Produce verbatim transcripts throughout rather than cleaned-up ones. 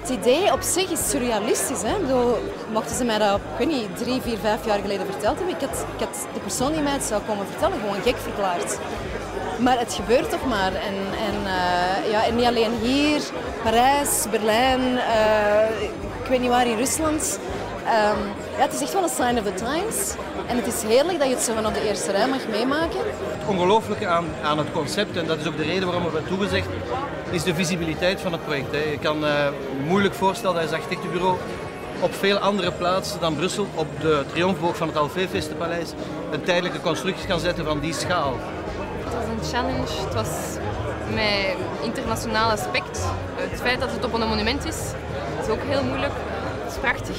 Het idee op zich is surrealistisch. Hè? Ik bedoel, mochten ze mij dat, ik weet niet, drie, vier, vijf jaar geleden verteld hebben, ik had, ik had de persoon die mij het zou komen vertellen gewoon gek verklaard. Maar het gebeurt toch maar. En, en, uh, ja, en niet alleen hier, Parijs, Berlijn, uh, ik weet niet waar in Rusland. Um, ja, het is echt wel een sign of the times. En het is heerlijk dat je het zo van op de eerste rij mag meemaken. Het ongelooflijke aan, aan het concept, en dat is ook de reden waarom we hebben toegezegd, is de visibiliteit van het project. Hè. Je kan uh, moeilijk voorstellen dat je als architectenbureau op veel andere plaatsen dan Brussel, op de triomfboog van het Alphée-feestenpaleis, een tijdelijke constructie kan zetten van die schaal. Het was een challenge, het was met internationaal aspect. Het feit dat het op een monument is, is ook heel moeilijk. Het is prachtig.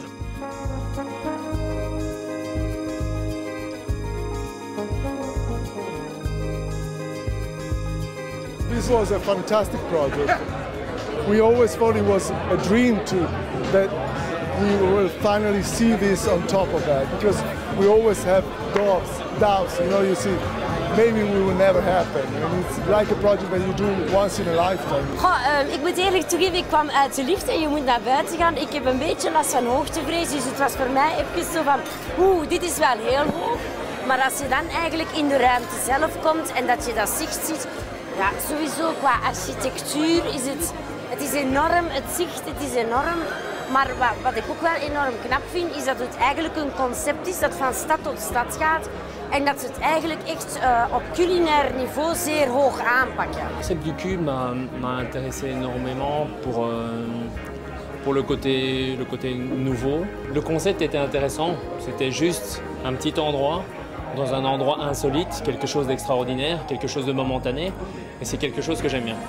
This was a fantastic project. We always thought it was a dream to that we will finally see this on top of that, because we always have doubts, doubts. You know, you see, maybe we will never happen. And it's like a project that you do once in a lifetime. Goh, uh, ik moet eerlijk toegeven, ik kwam uit de lift en je moet naar buiten gaan. Ik heb een beetje last van hoogtevrees, dus het was voor mij even zo van, oeh, dit is wel heel hoog. Maar als je dan eigenlijk in de ruimte zelf komt en dat je dat zicht ziet, ja, sowieso qua architectuur is het, het is enorm, het zicht, het is enorm. Maar wat, wat ik ook wel enorm knap vind, is dat het eigenlijk een concept is dat van stad tot stad gaat. En dat ze het eigenlijk echt uh, op culinair niveau zeer hoog aanpakken. Le concept du cube m'a intéressé énormément pour, euh, pour le, côté, le côté nouveau. Le concept était intéressant, c'était juste un petit endroit, dans un endroit insolite, quelque chose d'extraordinaire, quelque chose de momentané. Et c'est quelque chose que j'aime bien.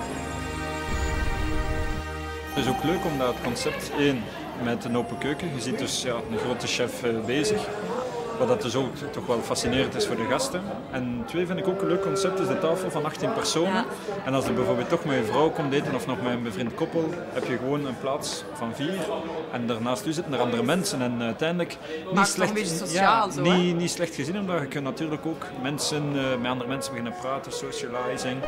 Het is ook leuk omdat het concept één met een open keuken, je ziet dus ja, een grote chef uh, bezig. Wat dat dus ook toch wel fascinerend is voor de gasten. En twee vind ik ook een leuk concept, is de tafel van achttien personen. Ja. En als er bijvoorbeeld toch met je vrouw komt eten of nog met een bevriend koppel, heb je gewoon een plaats van vier. En daarnaast u zitten er andere mensen. En uiteindelijk niet slecht, een beetje sociaal, ja, zo, niet, niet slecht gezien, omdat je kunt natuurlijk ook mensen, uh, met andere mensen beginnen praten, socializing.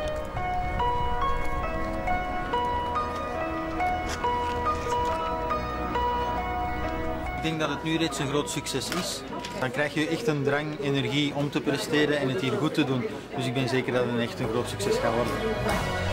Ik denk dat het nu reeds een groot succes is. Dan krijg je echt een drang, energie om te presteren en het hier goed te doen. Dus ik ben zeker dat het echt een groot succes gaat worden.